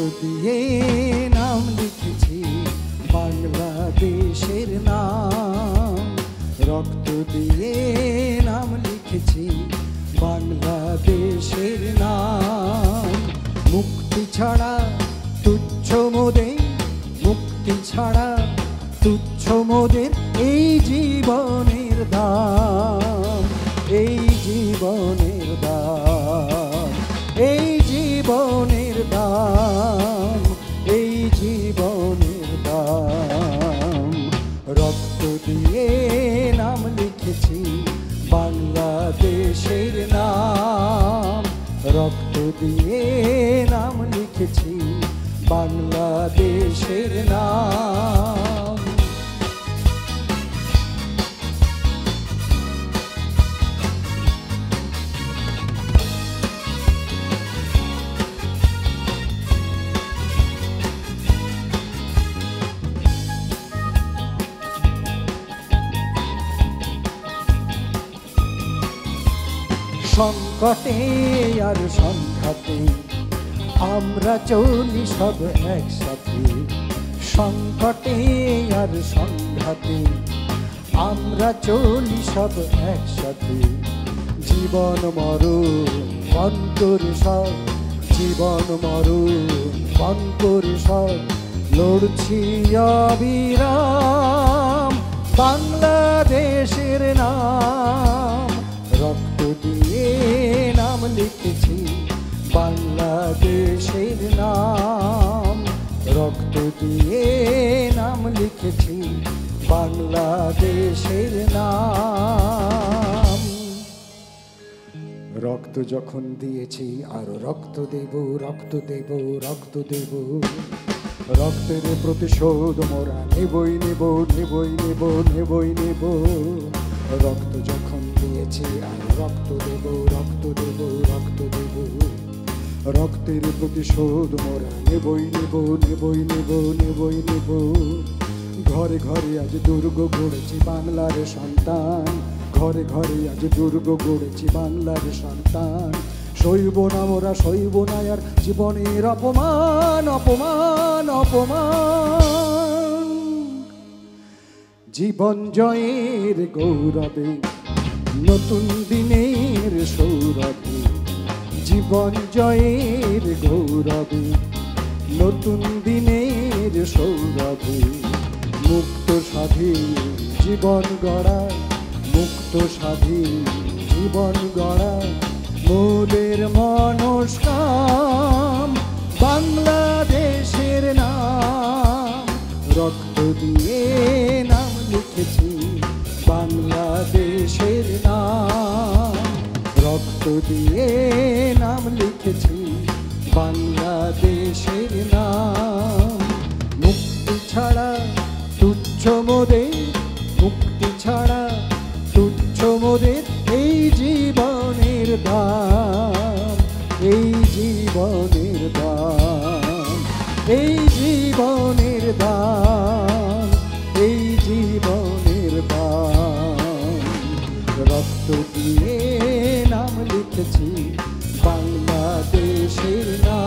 দিয়ে নাম লিখেছি বাংলাদেশের নাম, রক্ত দিয়ে নাম লিখেছি বাংলাদেশের নাম। মুক্তি ছাড়া তুচ্ছ মোদের, মুক্তি ছাড়া তুচ্ছ মোদের এই জীবনের দাম, এই জীবনের দাম, এই জীবনের দাম, এই জীবনের দাম। রক্ত দিয়ে নাম লিখেছি বাংলাদেশের নাম, রক্ত দিয়ে নাম লিখেছি বাংলাদেশের নাম। সংকটে আর সংঘাতে আমরা চলি সব একসাথে, সংকটে আর সংঘাতে আমরা চলি সব একসাথে। জীবন মরণ পণ করে সব, জীবন মরণ পণ করে সব লড়ছি অবিরাম বাংলাদেশের নাম। রক্ত দিয়ে নাম লিখেছি বাংলাদেশের নাম, রক্ত দিয়ে নাম লিখেছি বাংলাদেশের নাম। রক্ত যখন দিয়েছি আরো রক্ত দেব, রক্ত দেব, রক্ত দেব। রক্তের প্রতিশোধ মোরা নেবই নেব, নেবই নেব, নেবই নেব। রক্ত যখন দিয়েছি আরো রক্ত দেব, রক্ত দেব, রক্ত দেব। রক্তের প্রতিশোধ মোরা নেবই নেব, নেবই নেব, নেবই নেব। ঘরে ঘরে আজ দুর্গ গড়েছি বাংলার সন্তান, ঘরে ঘরে আজ দুর্গ গড়েছি বাংলার সন্তান। সইব না মোরা, সইব না আর জীবনের অপমান, অপমান, অপমান। জীবন জয়ের গৌরবে নতুন দিনের সৌরভে, জীবন জয়ের গৌরবে নতুন দিনের সৌরভে। মুক্ত স্বাধীন জীবন গড়া, মুক্ত স্বাধীন জীবন গড়া মোদের মনস্কাম বাংলাদেশের নাম। রক্ত দিয়ে নাম লিখেছি বাংলাদেশের নাম, রক্ত দিয়ে নাম লিখেছি বাংলাদেশের নাম। মুক্তি ছাড়া তুচ্ছ মোদের, মুক্তি ছাড়া তুচ্ছ মোদের এই জীবনের দাম, এই জীবনের দাম, এই জীবনের দাম, এই জীবনের দাম। রক্ত দিয়ে নাম লিখেছি বাংলাদেশের নাম।